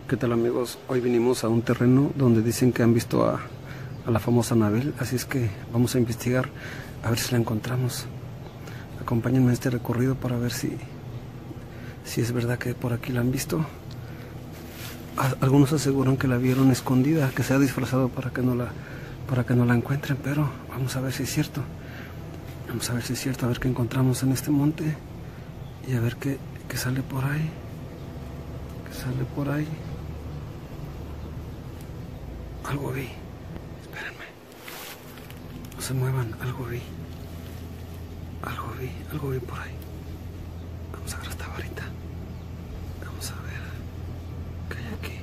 ¿Qué tal, amigos? Hoy vinimos a un terreno donde dicen que han visto a la famosa Anabel, así es que vamos a investigar a ver si la encontramos. Acompáñenme en este recorrido para ver si es verdad que por aquí la han visto. Algunos aseguran que la vieron escondida, que se ha disfrazado para que no la encuentren, pero vamos a ver si es cierto. Vamos a ver si es cierto, a ver qué encontramos en este monte y a ver qué sale por ahí. ¿Qué sale por ahí? Algo vi. Espérenme. No se muevan, algo vi. Algo vi por ahí. Vamos a ver esta varita. Vamos a ver qué hay aquí.